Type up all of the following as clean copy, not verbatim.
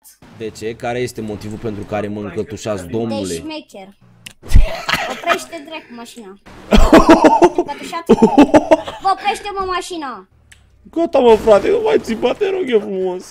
De ce? Care este motivul pentru care mă încătușați, domnule? De șmecher. Oprește dracu mașina. Vă oprește-mă mașina. Gata, mă, frate, nu mai țipa, te rog eu frumos.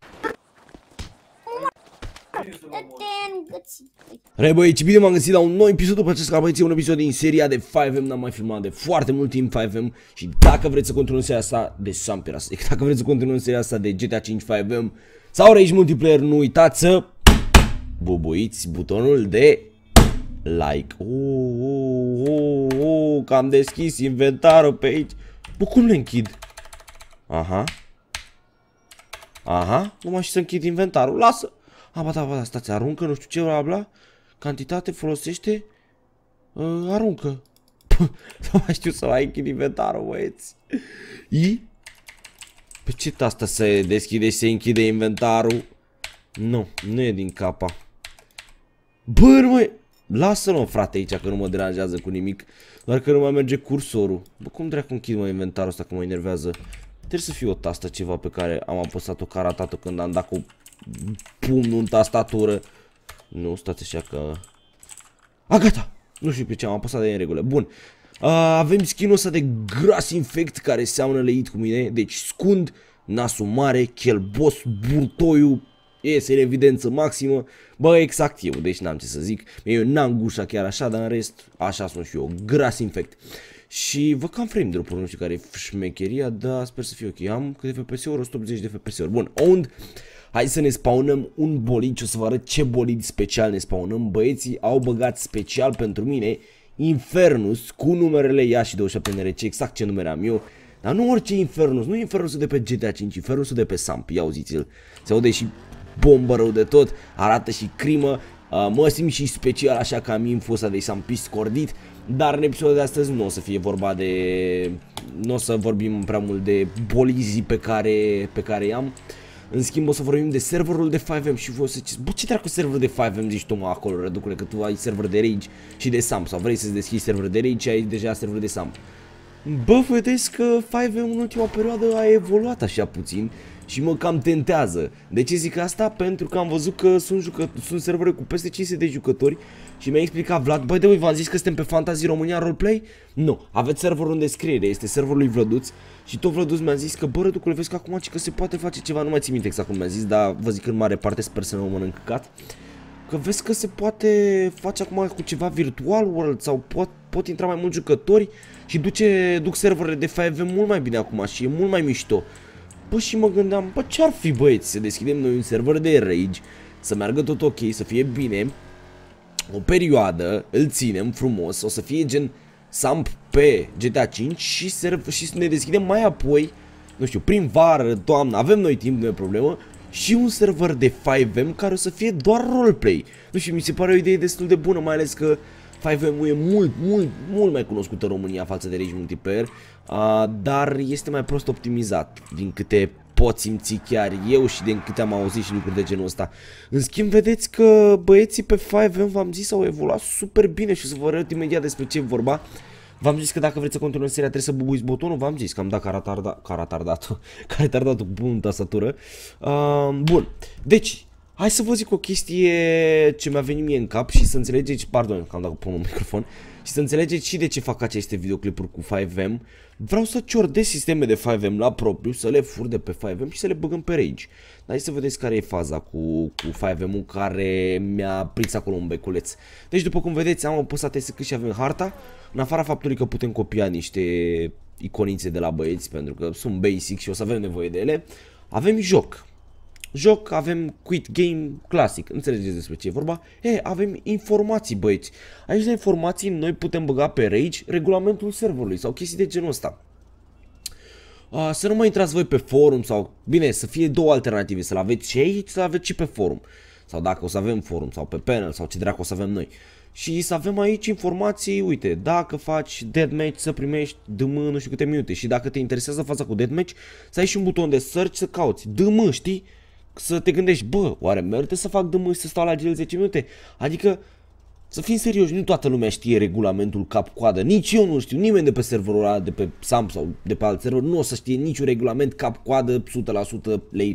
Băieți, bine m-am găsit la un nou episod după acest băieți, un episod din seria de 5M, n-am mai filmat de foarte mult timp 5M și dacă vreți să continuăm seria asta de Sampera, dacă vreți să continuăm seria asta de GTA 5 5M sau Rage Multiplayer, nu uitați să bubuiți butonul de like. Că am deschis inventarul pe aici. Bă, cum le închid? Aha, nu mai știu să închid inventarul, lasă. Da, stați, aruncă, nu știu ce, bla bla. Cantitate, folosește, aruncă. Nu mai știu să mai închid inventarul, băieți. Pe ce asta se deschide și se închide inventarul? Nu e din capa. Bă, nu mai... Lasă-mă, frate, aici, că nu mă deranjează cu nimic. Doar că nu mai merge cursorul. Bă, cum dracu închid, mă, inventarul ăsta, că mă enervează. Trebuie să fie o tastă ceva pe care am apăsat-o ca ratat-o când am dat cu pumnul în tastatură. Nu, stați așa că... Gata! Nu știu pe ce am apăsat de în regulă. Bun. Avem skin-ul ăsta de Grass Infect care seamănă leit cu mine. Deci scund, nasul mare, chelbos, burtoiul. Iese în evidență maximă. Bă, exact eu, deci n-am ce să zic. Eu n-am gușa chiar așa, dar în rest, așa sunt și eu, Grass Infect. Și văd că am frame drop-uri, nu știu care e șmecheria, dar sper să fie ok. Am câte FPS-uri? 180 de FPS-uri. Bun, owned. Hai să ne spawnăm un bolid și o să vă arăt ce bolid special ne spawnăm. Băieții au băgat special pentru mine Infernus cu numerele Iași 27 NRC, exact ce numere am eu. Dar nu orice Infernus, nu Infernusul de pe GTA 5, Infernusul de pe Samp, ia auziți-l. Se aude și bombă rău de tot, arată și crimă. Mă simt și special așa că am info ăsta de Sampist scordit. Dar în episodul de astăzi nu o să fie vorba de... Nu o să vorbim prea mult de bolizii pe care i-am. În schimb o să vorbim de serverul de 5M și voi o să ziceți, bă, ce dracu server de 5M zici tu, mă, acolo, Răducule, că tu ai server de Rage și de Samp, sau vrei să-ți deschizi server de Rage și ai deja server de Samp. Bă, vedeți că 5M în ultima perioadă a evoluat așa puțin și mă cam tentează. De ce zic asta? Pentru că am văzut că sunt servere cu peste 500 de jucători și mi-a explicat Vlad, băi, de v-am zis că suntem pe Fantasy România Roleplay? Nu, aveți serverul în descriere, este serverul lui Vlăduț și tot Vlăduț mi-a zis că, bă, Răducule, vezi că acum că se poate face ceva, nu mai țin minte exact cum mi-a zis, dar vă zic în mare parte, sper să nu mă mănânc căcat, că vezi că se poate face acum cu ceva virtual world sau pot intra mai mulți jucători și duc serverele de 5M mult mai bine acum și e mult mai mișto. Bă, și mă gândeam, bă, ce-ar fi, băieți, să deschidem noi un server de Rage, să meargă tot ok, să fie bine, o perioadă, îl ținem frumos, o să fie gen Samp pe GTA 5 și ne deschidem mai apoi, nu știu, prin vară, toamnă, avem noi timp, nu e problemă, și un server de 5M care o să fie doar roleplay. Nu știu, mi se pare o idee destul de bună, mai ales că 5M-ul e mult mai cunoscut în România față de Rage Multiplayer, dar este mai prost optimizat, din câte pot simți chiar eu și din câte am auzit și lucruri de genul ăsta. În schimb, vedeți că băieții pe 5M, v-am zis, au evoluat super bine și o să vă arăt imediat despre ce vorba. V-am zis că dacă vreți să continuăm seria trebuie să bubuiți butonul, v-am zis că am dat ca retardatul bun în tastatură. Bun, deci... Hai să vă zic o chestie ce mi-a venit mie în cap și să înțelegeți, pardon că am dat cu un microfon, și să înțelegeți și de ce fac aceste videoclipuri cu 5M. Vreau să ciordez sisteme de 5M la propriu, să le fur de pe 5M și să le băgăm pe Rage. Dar hai să vedeți care e faza cu 5M-ul care mi-a prins acolo un beculeț. Deci după cum vedeți am apăsat ESC și avem harta, în afara faptului că putem copia niște iconițe de la băieți pentru că sunt basic și o să avem nevoie de ele. Avem joc, avem quit game clasic, înțelegeți despre ce e vorba? Avem informații, băieți. Aici la informații noi putem băga pe Rage regulamentul serverului sau chestii de genul ăsta. Să nu mai intrați voi pe forum sau, bine, să fie două alternative, să-l aveți și aici, să-l aveți și pe forum. Sau dacă o să avem forum sau pe panel sau ce dracu o să avem noi. Și să avem aici informații, uite, dacă faci deathmatch să primești DM nu știu câte minute și dacă te interesează faza cu deathmatch, să ai și un buton de search să cauți DM, știi? Să te gândești, bă, oare merită să fac DM și să stau la gel 10 minute? Adică, să fim serioși, nu toată lumea știe regulamentul cap-coadă. Nici eu nu știu, nimeni de pe serverul ăla, de pe Samp sau de pe alt server, nu o să știe niciun regulament cap-coadă 100% lei.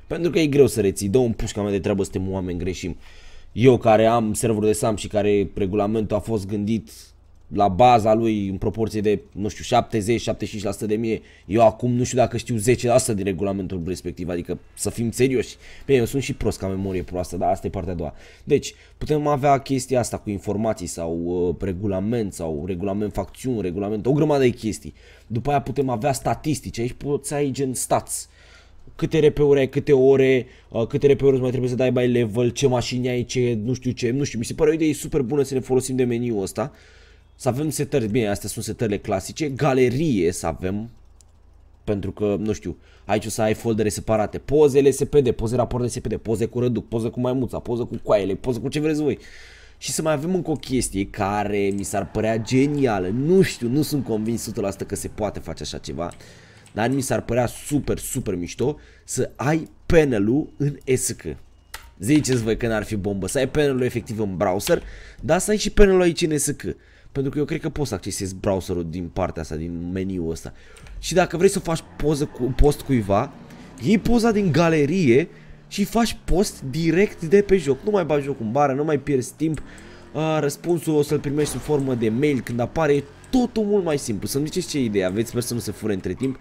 Pentru că e greu să reții, dă un pușca mea de treabă, suntem oameni, greșim. Eu care am serverul de SAM și care regulamentul a fost gândit la baza lui în proporție de, nu știu, 70-75% de mie, eu acum nu știu dacă știu 10% din regulamentul respectiv, adică să fim serioși. Bine, eu sunt și prost ca memorie proastă, dar asta e partea a doua. Deci, putem avea chestia asta cu informații sau regulament facțiuni, regulament, o grămadă de chestii. După aia putem avea statistici, aici poți ai gen stats. Câte RP-uri ai, câte ore, câte RP-uri mai trebuie să dai by level, ce mașini ai, ce, nu știu, mi se pare o idee super bună să ne folosim de meniul ăsta. Să avem setări, bine, astea sunt setările clasice, galerie să avem, pentru că, nu știu, aici o să ai foldere separate, pozele SPD, poze raport de SPD, poze cu răduc, poze cu maimuța, poze cu coaiele, poze cu ce vreți voi. Și să mai avem încă o chestie care mi s-ar părea genială, nu știu, nu sunt convins 100% că se poate face așa ceva, dar mi s-ar părea super mișto să ai panel-ul în ESC. Ziceți voi că n-ar fi bombă, să ai panel-ul efectiv în browser, dar să ai și panel-ul aici în ESC. Pentru că eu cred că poți să accesezi browserul din partea asta, din meniul ăsta. Și dacă vrei să faci post cuiva, iei poza din galerie și faci post direct de pe joc. Nu mai bagi jocul în bară, nu mai pierzi timp. Răspunsul o să-l primești sub formă de mail când apare. Totul mult mai simplu. Să-mi ziceți ce idee aveți, sper să nu se fure între timp.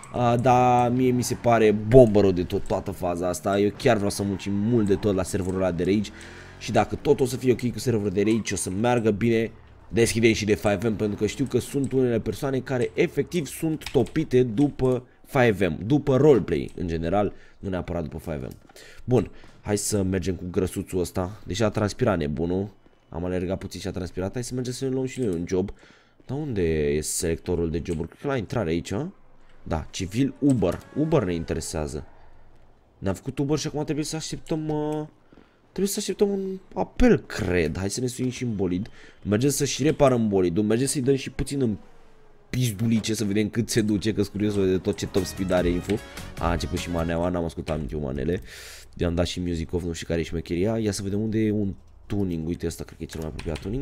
Dar mie mi se pare bombă rău de tot toată faza asta. Eu chiar vreau să muncim mult de tot la serverul ăla de Rage. Și dacă tot o să fie ok cu serverul de Rage, o să meargă bine, deschidem și de 5M, pentru că știu că sunt unele persoane care efectiv sunt topite după 5M, după roleplay în general, nu neapărat după 5M. Bun, hai să mergem cu grăsuțul ăsta, deși a transpirat nebunul, am alergat puțin și a transpirat, hai să mergem să ne luăm și noi un job. Dar unde e selectorul de joburi? Cred că la intrare aici, da, civil Uber, Uber ne interesează. Ne-am făcut Uber și acum trebuie să așteptăm... Trebuie să așteptăm un apel, cred. Hai să ne suim și în bolid. Mergem să și reparăm bolidul. Mergem să-i dăm și puțin în pizdulice să vedem cât se duce, că-s curios de tot ce top speed are info. A început și maneaua, n-am ascultat nici manele. I-am dat și music off, nu știu care e șmecheria. Ia să vedem unde e un tuning. Uite, ăsta cred că e cel mai apropiat tuning.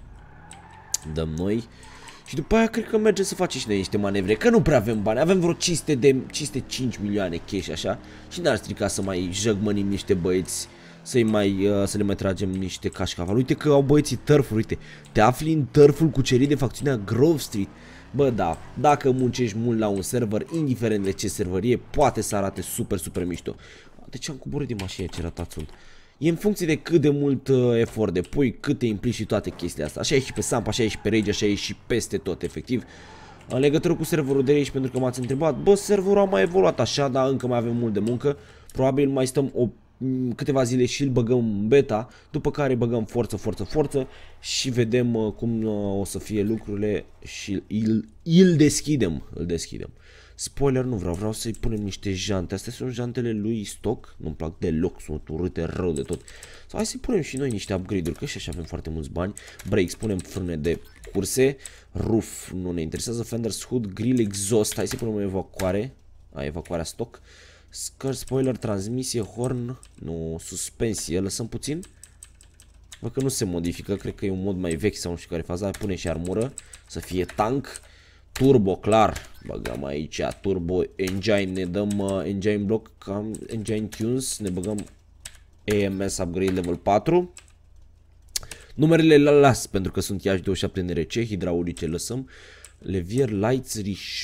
Dăm noi. Și după aia cred că mergem să facem și noi niște manevre, că nu prea avem bani. Avem vreo 5 milioane cash așa. Și n-ar strica să mai jăgmănim niște băieți, să le mai tragem niște cașcaval. Uite că au băieții turf-uri, uite. Te afli în turf-ul cucerit de facțiunea Grove Street. Bă, da, dacă muncești mult la un server, indiferent de ce server e, poate să arate super mișto. De ce am coborât din mașină, ce ratat sunt? E în funcție de cât de mult efort depui, cât te implici și toate chestiile astea. Așa e și pe Samp, așa e și pe Rage, așa e și peste tot, efectiv. În legătură cu serverul de Rage, pentru că m-ați întrebat, bă, serverul a mai evoluat așa, dar încă mai avem mult de muncă. Probabil mai stăm câteva zile și îl băgăm în beta, după care băgăm forță și vedem cum o să fie lucrurile și îl deschidem. Spoiler, nu vreau să-i punem niște jante. Astea sunt jantele lui stock, nu-mi plac deloc, sunt urâte rău de tot. Sau hai să-i punem și noi niște upgrade-uri, că și așa avem foarte mulți bani. Brakes, punem frâne de curse. Roof, nu ne interesează. Fenders, hood, grill, exhaust. Hai să-i punem o evacuare. Evacuarea stock. Scări, spoiler, transmisie, horn, nu, suspensie, lăsăm puțin. Văd că nu se modifică, cred că e un mod mai vechi sau nu știu care faza. Pune și armură, să fie tank. Turbo, clar, băgăm aici turbo, engine, ne dăm engine block, engine tunes, ne băgăm AMS upgrade level 4. Numerele le las pentru că sunt IH27 NRC, hidraulice lăsăm. Levier, lights,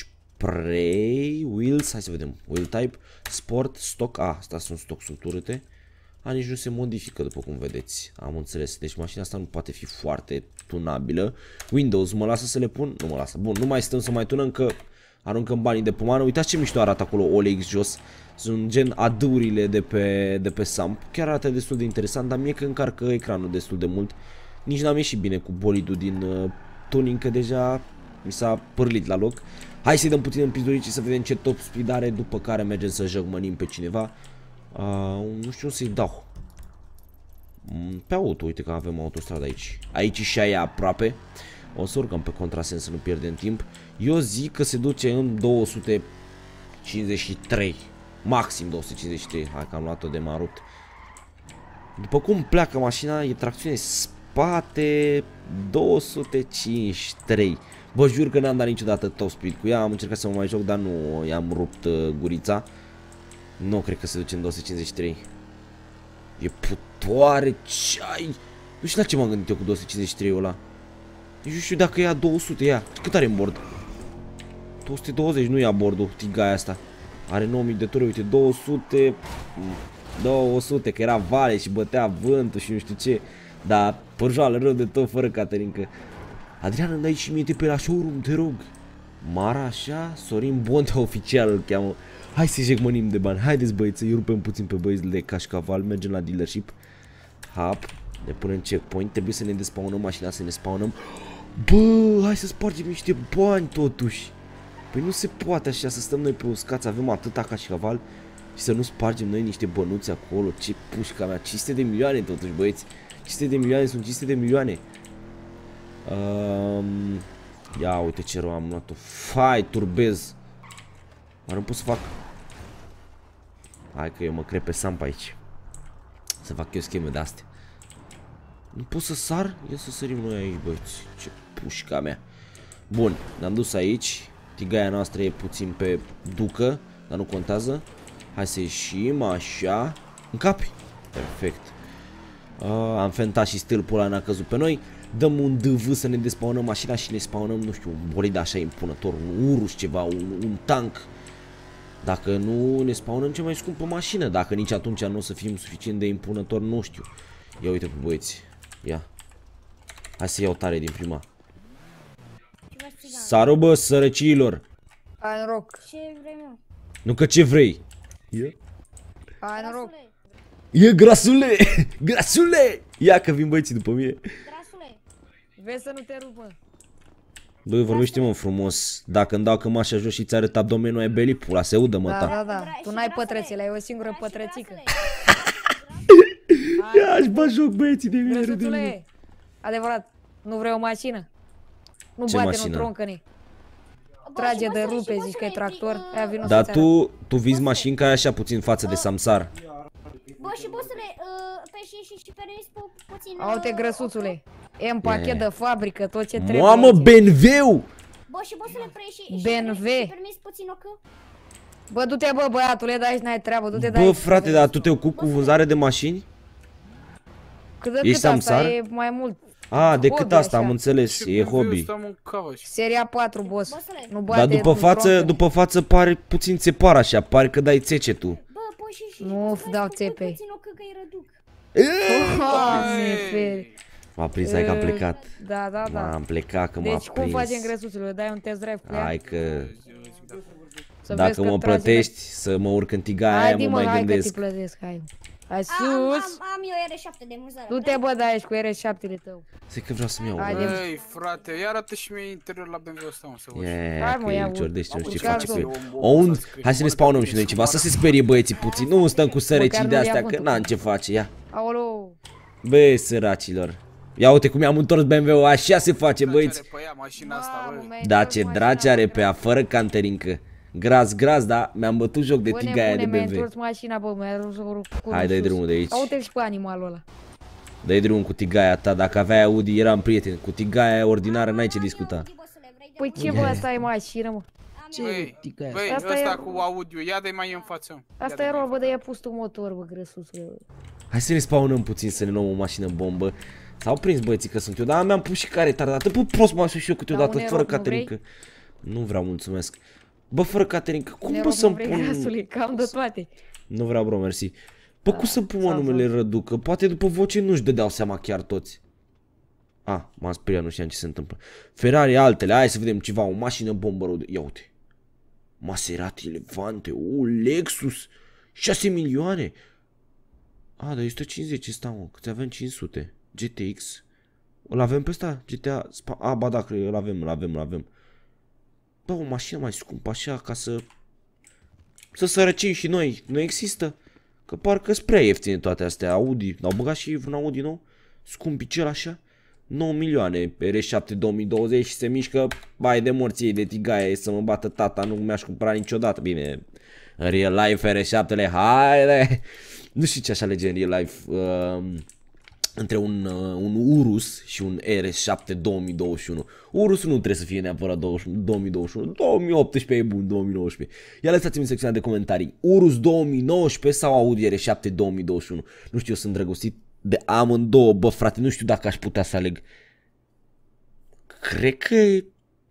spray, wheels, hai să vedem, wheel type, sport, stock, asta sunt stock, sunt urâte. Nici nu se modifică după cum vedeți, am înțeles, deci mașina asta nu poate fi foarte tunabilă. Windows, mă lasă să le pun? Nu mă lasă, bun, nu mai stăm să mai tunăm că aruncăm banii de pomană. Uitați ce mișto arată acolo OLX jos, sunt gen adâurile de pe Samp, chiar arată destul de interesant, dar mie că încarcă ecranul destul de mult. Nici n-am ieșit bine cu bolidul din tuning, că deja mi s-a pârlit la loc. Hai să-i dăm puțin în pizdurici să vedem ce top speed are, după care mergem să jăgmănim pe cineva. Nu știu să-i dau. Pe auto, uite că avem autostradă aici. Aici și aia aproape. O să urcăm pe contrasens să nu pierdem timp. Eu zic că se duce în 253. Maxim 253. Hai că am luat-o de m-a rupt. După cum pleacă mașina, e tracțiune spate 253. Vă jur că n-am dat niciodată top speed cu ea. Am încercat să mă mai joc, dar nu i-am rupt gurița. Nu cred că se duce în 253. E putoare, ce ai? Nu știu la ce m-am gândit eu cu 253 ăla. Nici nu știu dacă ia 200, ia. Cât are în bord? 220 nu ia bordul, tigaia asta. Are 9000 de ture, uite, 200. 200, că era vale și bătea vântul și nu știu ce. Dar părjoală rău de tot fără Caterinca. Adrian, îmi dai și mie pe la showroom, te rog. Mara așa, Sorin Bontea oficial îl cheamă. Hai să-i jecmănim de bani. Haideți băieți, să-i rupem puțin pe băieți de cașcaval. Mergem la dealership. Hap, ne punem checkpoint. Trebuie să ne despawnăm mașina, să ne spawnăm. Bă, hai să spargem niște bani totuși. Păi nu se poate așa să stăm noi pe uscați. Avem atâta cașcaval și să nu spargem noi niște bănuți acolo. Ce pușca mea, 500 de milioane totuși băieți. 500 de milioane sunt 500 de milioane. Ia uite ce rău am luat-o. Fai, turbez. Oare nu pot să fac? Hai că eu mă cred pe Samp aici. Să fac eu scheme de astea. Nu pot să sar? Ia să sărim noi aici, băieți. Ce pușca mea. Bun, ne-am dus aici. Tigaia noastră e puțin pe ducă, dar nu contează. Hai să ieșim, așa. În capi. Perfect. Am fentat și stâlpul ăla n-a căzut pe noi. Dăm un DV să ne despawnăm mașina și ne spawnăm, nu știu, un bolid așa impunător, un Urus ceva, un tank. Dacă nu ne spawnăm cea mai scumpă mașină, dacă nici atunci nu o să fim suficient de impunător, nu știu. Ia uite pe băieți, ia. Hai să iau tare din prima. Saru bă, sărăciilor. Hai noroc. Ce vrei eu? Nu că ce vrei. Hai noroc. E grasule, grasule. Ia că vin băieții după mine. Grasule. Vezi să nu te rupă. Băi, vorbește-mă frumos. Dacă îmi dau cămașa jos și ți arăt abdomenul, ai beli pula, se udă mă Da, ta. da, da. Tu n-ai pătrățele, ai o singură pătrățică. Ia aș bă joc băieții de mine. Grăsuțule, adevărat, nu vrei o mașină? Nu Ce bate, mașină? nu troncă-ne. Trage de rupe, zici că e tractor. Aia vino Dar să-ți arăt. tu vizi mașini ca așa puțin față de Samsar. Bă, și bossule, pe și permis puțin... Aute grăsuțule, e în pachet de fabrică, tot ce trebuie. Mamă, aici. BMW! Bă, și bossule, BMW. permis puțin o că... Bă, du-te bă, băiatule, de aici n-ai treabă, du-te de Bă, aici. frate, dar tu te ocupi cu vânzare de mașini? Cât de ești cât asta Samsar? e mai mult. A, decât Hobby, asta, așa. am înțeles, e hobby. Seria 4, boss. Bossule. Nu bate, Dar după față pare puțin țepar așa, pare că dai țece tu. Bă, păi și... Nu dau țepe. Puțin o că îi răduc. Doamne, feri. M-a prins, hai că am plecat. Da, da, da. M-am plecat că m-a Deci cum facem prins. grăsuțule? Dai un test drive cu ea? Hai că Să vezi dacă că mă trage plătești să mă urc în tigaia aia, Hai, mă Dima, mai hai că te gândesc. plătesc, hai. Hai sus! Am eu R7 de muzare. Du-te bă de aici cu R7-le tău. Zic că vreau să-mi iau. Haide. Băi, frate, ia arată și mie interiorul la BMW ăsta, mă, să văd. Hai, Că mă, ia el ciordește, nu știu ce Măcar face cu el. două. Hai să ne spawnăm și noi ceva, să se sperie băieții puțin. Nu stăm cu sărăcii Măcar de nu astea, ia că vântul. n-am ce face, ia. Aoleu! Băi, săracilor. Ia uite cum i-am întors BMW-ul, așa se face, băieți. Pe ea, mașina asta, Mamă, bă. mi-ai Da, întors ce mașina, draci are bă, pe ea, fără canterincă. Gras, da, mi-am bătut joc de Bă, tigaia de nebune, mi-ai BMW. întors mașina, bă, mi-ai rupt cu Hai, dai drumul de aici. Uite-l și pe animalul ăla. Dai drumul cu tigaia ta, dacă aveai Audi eram prieten. Cu tigaia ordinară n-ai ce discuta. Păi ce bă, asta e mașină, mă? Băi, Asta ăsta e- cu audio, ia de mai în față. Asta e rolă, bă, de i-a pus tu motor, bă, grăsusule. Hai să ne spawnăm puțin, să ne luăm o mașină bombă. S-au prins băieții că sunt eu, dar mi-am pus și care retardată. Bă, prost m-am și eu câteodată, un fără eroc, nu caterincă. Nu vreau, mulțumesc. Bă, fără caterincă, cum Ne bă rog, să-mi vrei, pun... grăsule, cam de toate. Nu vreau, bro, mersi. Bă, cum să pun mă sau- numele Rădu? Că poate după voce nu-și dădeau seama chiar toți. A, m-am speriat, nu știam ce se întâmplă. Ferrari, altele, hai să vedem ceva, o mașină bombă rău de... Ia uite. Maserati, Levante, o Lexus, 6 milioane. A, dar e 150 ăsta, mă, câți avem 500. GTX. Îl avem pe ăsta? GTA... A, ba da, cred că îl avem. Bă, o mașină mai scumpă așa, ca să sărăcim și noi. Nu există. Că parcă-s prea ieftine toate astea. Audi, au băgat și un Audi nou? Scumpicel așa? 9 milioane pe R7 2020 și se mișcă bai de morții de tigaie să mă bată tata, nu mi-aș cumpăra niciodată. Bine, în real life R7-le, haide! Nu știu ce aș alege în real life. între un Urus și un RS7 2021. Urusul nu trebuie să fie neapărat 2021, 2018 e bun, 2019. Ia lăsați-mi în secțiunea de comentarii, Urus 2019 sau Audi R7 2021. Nu știu, eu sunt îndrăgostit de amândouă, bă frate, nu știu dacă aș putea să aleg. Cred că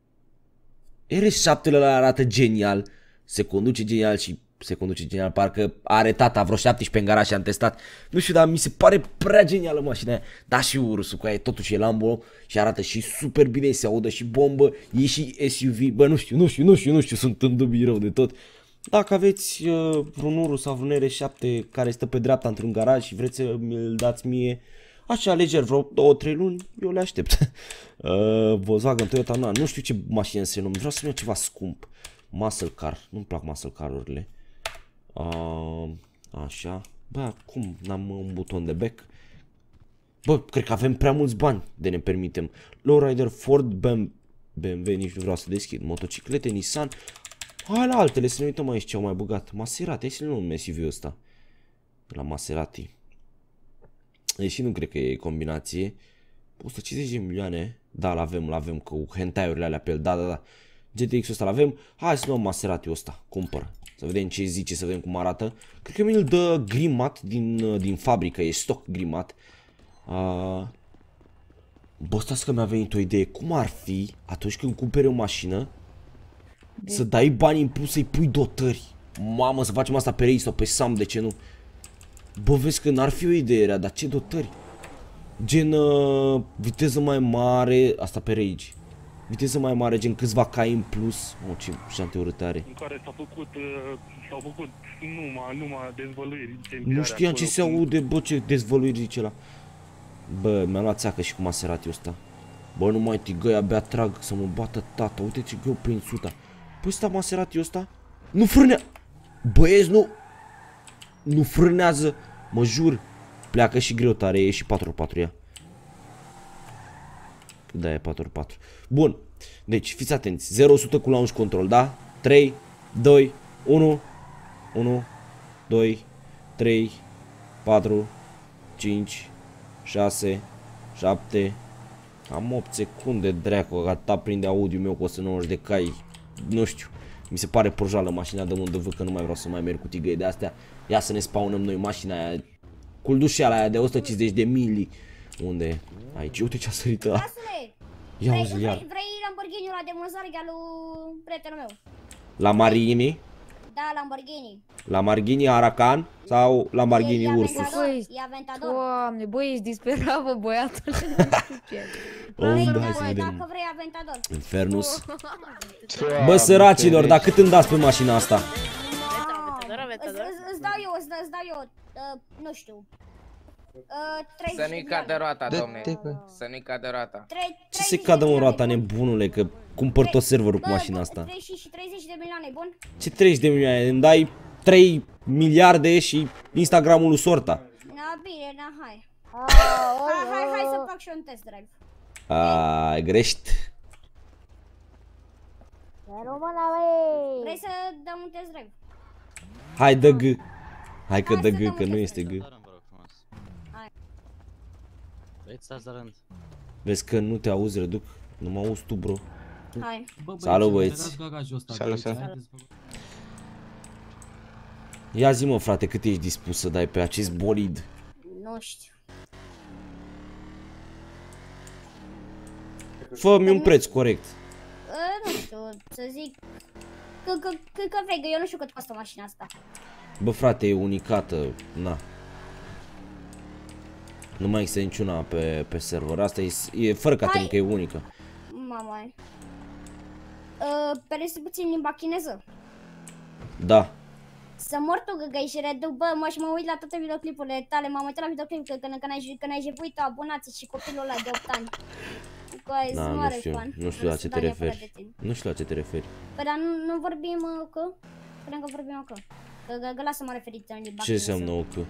RS7-ul ăla arată genial, se conduce genial și se conduce genial, parcă are tata vreo 17 în garaj și am testat. Nu știu, dar mi se pare prea genială mașina aia. Da, și Urusul cu aia, totuși e Lambo și arată și super bine, se audă și bombă, e și SUV. Bă, nu știu, sunt în dubii rău de tot. Dacă aveți vreun Urus sau vreun R7 care stă pe dreapta într-un garaj și vreți să mi-l dați mie, așa alegeri vreo 2-3 luni, eu le aștept. Volkswagen, Toyota, nu știu ce mașină să iau, vreau să iau ceva scump. Muscle car, nu-mi plac muscle car-urile. Așa. Bă, cum n-am un buton de back? Bă, cred că avem prea mulți bani de ne permitem. Lowrider, Ford, BMW, nici nu vreau să deschid. Motociclete, Nissan. Hai la altele, să ne uităm aici ce au mai băgat. Maserati, hai să ne luăm SUV-ul ăsta. La Maserati. Deși nu cred că e combinație. 150 de milioane. Da, l-avem cu hentai-urile alea pe el. Da. GTX-ul ăsta l-avem. Hai să luăm Maserati-ul ăsta. Cumpăr. Să vedem ce zice, să vedem cum arată. Cred că mi-l dă grimat din fabrică. E stock grimat. Bă, stați că mi-a venit o idee. Cum ar fi atunci când cumperi o mașină să dai bani în plus, să-i pui dotări? Mamă, să facem asta pe Rei sau pe Sam, de ce nu? Bă, vezi că n-ar fi o idee rea, dar ce dotări? Gen viteză mai mare, asta pe Rage. Viteză mai mare, gen câțiva cai în plus. Ce șante urâte are. În care s-au făcut numai dezvăluiri. Nu știam ce se aude, bă, ce dezvăluiri zice ăla. Bă, mi-a luat țeacă și cu Maserati-ul ăsta. Bă, nu mai tigăi, abia trag să mă bată tata. Uite ce greu prin suta. Păi ăsta Maserati-ul ăsta nu frânea. Băieți, nu frânează, mă jur. Pleacă și greu tare, e și 4x4 ea. Da, e 4x4. Bun, deci fiți atenți. 0-100 cu launch control, da? 3, 2, 1 1, 2, 3, 4, 5, 6, 7. Am 8 secunde, dracu, gata, prinde audio meu cu 190 de cai. Nu știu, mi se pare projală mașina de unde văd că nu mai vreau să mai merg cu tigăi de astea. Ia să ne spawnăm noi mașina aia, culdușeala aia de 150 de mili. Unde? Aici, uite ce a sărit ăla. Ia uzi iar. Vrei Lamborghini-ul ăla de vânzare al lui prietenul meu? Lamborghini? Da, Lamborghini. Lamborghini Huracan sau Lamborghini Ursus? E Aventador. Doamne, băi, ești disperat, bă, băiatul. Hai să vedem. Dacă vrei Aventador. Infernus. Bă, săracilor, dar cât îmi dați pe mașina asta? Îți dau eu, nu știu. Să nu-i cadă roata, domne. Să nu-i cadă roata. Ce se cadă în roata, nebunule, că cumpăr tot serverul cu mașina asta. 30 de milioane, bun? Ce 30 de milioane? Îmi dai 3 miliarde și Instagramul lui Sorta. Na, bine, na, hai. Hai să fac și un test drive. Grești. Vrei să dăm un test drive? Hai, dă G. Hai că dă G, că nu este G. Vezi că nu te auzi, Reduc? Nu mă auzi tu, bro. Hai. Salut, băieți. Salut. Ia zi, mă, frate, cât ești dispus să dai pe acest bolid? Nu știu. Fă-mi un preț corect. Nu știu, să zic că vrei, că eu nu știu cât costă mașina asta. Bă, frate, e unicată, na. Nu mai există niciuna pe server, asta e fără catering, că e unică. Mamă. Peresi puțin limba chineză. Da. Să mor tu, găgăi și Reduc, bă, mă uit la toate videoclipurile tale, m-am uitat la videoclip când ai jefuit abonații și copilul ăla de 8 ani. Da, nu știu la ce te referi. Nu știu la ce te referi. Păi dar nu vorbim că? Credem că vorbim că. Că lasă m-a referit în limba chineză. Ce înseamnă o că?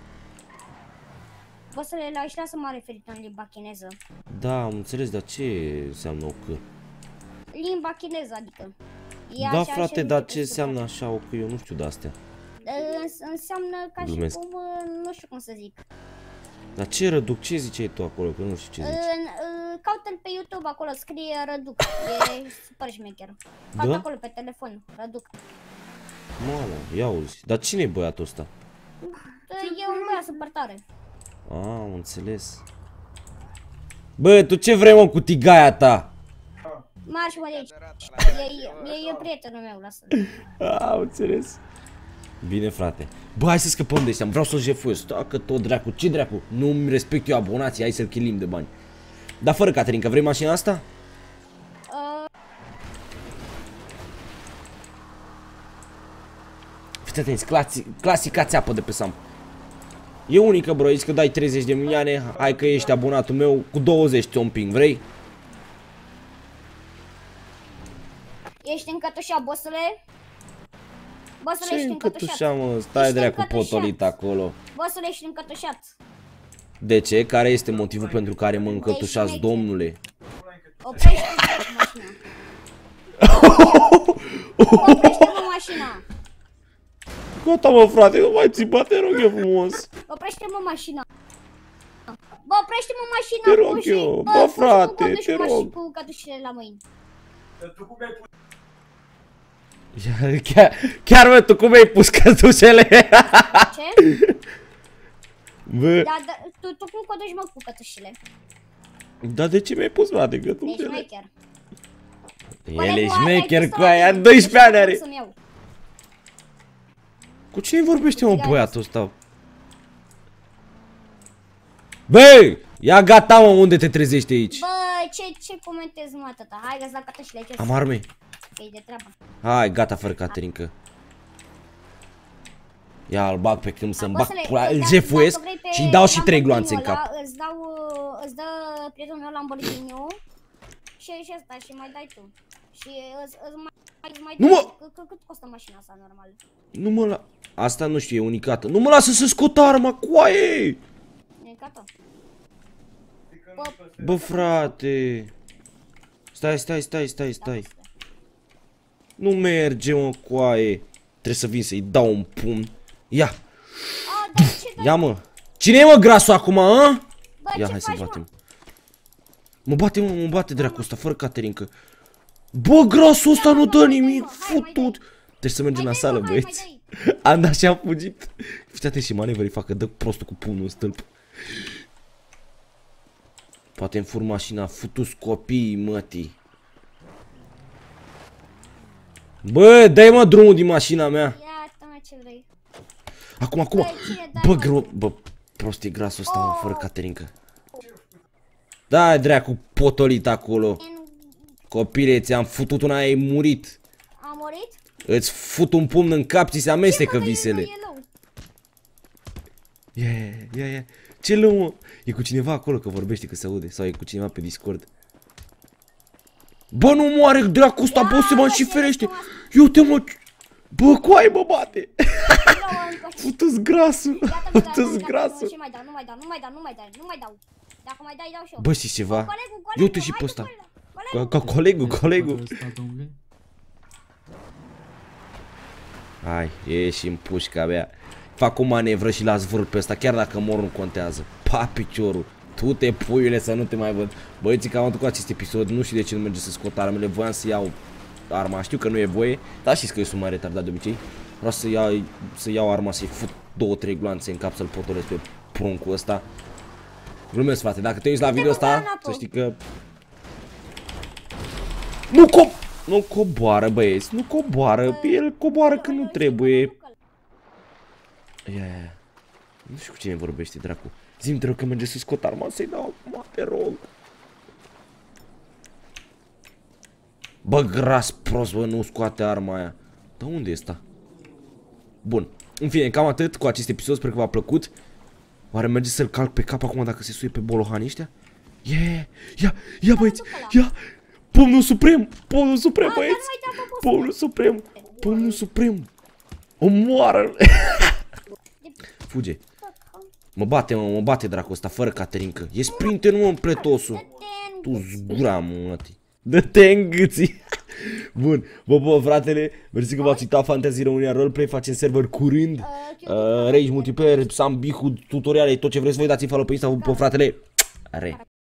Bă, să le lași, lasă m-a referit în limba chineză. Da, am înțeles, dar ce înseamnă o că? Limba chineză, adică. Da, frate, dar ce înseamnă așa o că? Eu nu știu de astea. Înseamnă ca și cum, nu știu cum să zic. Dar ce Răduc? Ce ziceai tu acolo? Că nu știu ce zici. Caută-l pe YouTube acolo, scrie Răduc. E super șmecher. Da? Caută acolo pe telefon, Răduc. Mamă, ia auzi. Dar cine e băiatul ăsta? E un băiat super tare. Am înțeles. Bă, tu ce vrei, mă, cu tigaia ta? Marș, mă, de aici. E prietenul meu, lasă-l. Am înțeles. Bine, frate. Bă, hai să scăpăm de ăștia, vreau să-l jefuiesc. Tacă tot dracu, ce dracu? Nu-mi respect eu abonații, hai să-l chilim de bani. Dar fără Caterinca, vrei mașina asta? Fiți atenți, clasica țeapă de pe Sam. E unică, bro, zici că dai 30 de milioane, hai că ești abonatul meu, cu 20 te împing, vrei? Ești încătușat, bossule? Bossule, Ce ești încătușa, încătușat. mă? Stai Ești dracu încătușat. potolit acolo. Bossule, ești încătușat. De ce? Care este motivul pentru care mă încătușați, domnule? Oprește-mă mașina. Oprește-mă mașina. Gata, mă, frate, nu mai țipa, te rog eu frumos. Oprește-mă mașina. Bă, oprește-mă mașina. Te rog eu, bă, frate, te rog. Cu cătușile la mâini. Chiar, mă, tu cum ai pus cătușele? Ce? Bă, Da, tu cum conduci, mă, cu cătușile? dar de ce mi-ai pus, frate, Ești cătușele? șmecher. El e șmecher cu aia, 12 ani are. Cu cine vorbește, mă, băiatul ăsta? Băi, ia gata, mă, unde te trezești aici? Bă, ce comentezi, mă, atâta? Hai, găsi la cătușile, ce Am arme. că-i de treabă. Hai, gata, fără Caterinca. Ia, îl bag pe câmp să-mi bag Bossule, pula, îl dacă jefuiesc vrei pe și îi dau și 3 gloanțe în Lamborghini cap. ăla, îți dă prietenul meu Lamborghini-ul și asta și mai dai tu. Și îți mai Nu, mă! Cât costă mașina asta normal? Nu mă la... Asta nu știu, e unicată. Nu mă lasă să scot arma, coaie! E gata. Bă, frate. Stai. Nu merge, mă, coaie. Trebuie să vin să-i dau un pumn. Ia. A, dar ce dai? Ia, mă. Cine e, mă, grasul acum, a? Bă, Ia, ce hai să faci, batem. Mă bate dracu ăsta, fără Caterinca. Bă, grasul ăsta nu dă nimic, futut. Trebuie să mergem la sală, băieți. Am dat și am fugit. Fiți atenți și manevră îi facă, dă prostul cu pumnul în stâlp. Poate îmi fur mașina, futu-ți copiii, mătii. Bă, dai, mă, drumul din mașina mea. Ia-te, mă, ce vrei. Acum. Bă, cine dai, Bă, mă? bă, prost e grasul ăsta, mă, fără Caterinca. Da, dracu, potolit acolo. Copile, ți-am futut una, ai murit. A murit? Îți fut un pumn în cap, ți se amestecă Ce, mă, visele. e lău? Ia. Ce lău, mă? E cu cineva acolo că vorbește, că se aude. Sau e cu cineva pe Discord. Bă, nu moare, dracu ăsta, bă, se mă și ferește. Eu te mă... Bă, coai, mă bate. Futu-ți grasul. Futu-ți grasul. Nu mai dau. Dacă mai dai, dau și eu. Bă, știi ceva? Colegul, Eu te și pe ăsta. Colegul. Hai, ieși în pușca mea. Fac o manevră și l-ați vârut pe ăsta, chiar dacă mor nu contează. Pa, piciorul. Tu te puiule să nu te mai văd. Băieții, că am întâlnit cu acest episod, nu știu de ce nu merge să scot armele. Voiam să iau arma, știu că nu e voie, dar știți că eu sunt mai retardat de obicei. Vreau să iau arma, să-i fut 2-3 gloanțe în cap, să-l potolesc pe pruncul ăsta. Glumesc, frate, dacă te uiți la video ăsta, să știi că... Nu coboară, băieți, nu coboară, el coboară când nu trebuie. Ia. Nu știu cu cine vorbește, dracu. Zi-mi, te rog, că merge să scot arma, să-i dau acum, te rog. Bă, gras prost, bă, nu scoate arma aia. Dar unde e ăsta? Bun, în fine, cam atât cu acest episod, sper că v-a plăcut. Oare merge să-l calc pe cap acum dacă se suie pe bolohanii ăștia? Ia, băieți, ia! Pumnul suprem, băieți! Pumnul suprem! Omoară-l! Fuge! Mă bate dracu ăsta, fără Caterinca. E sprinter, mă, în pletosul. Tu zgura, mă, mătii. Dă-te în gâții. Bun, vă fratele, mersi că v-ați uitat Fantasy România Roleplay, facem server curând. Rage multiplayer, Sam Bihu, tutoriale, tot ce vreți voi, dați-mi follow pe Insta, fratele. Are.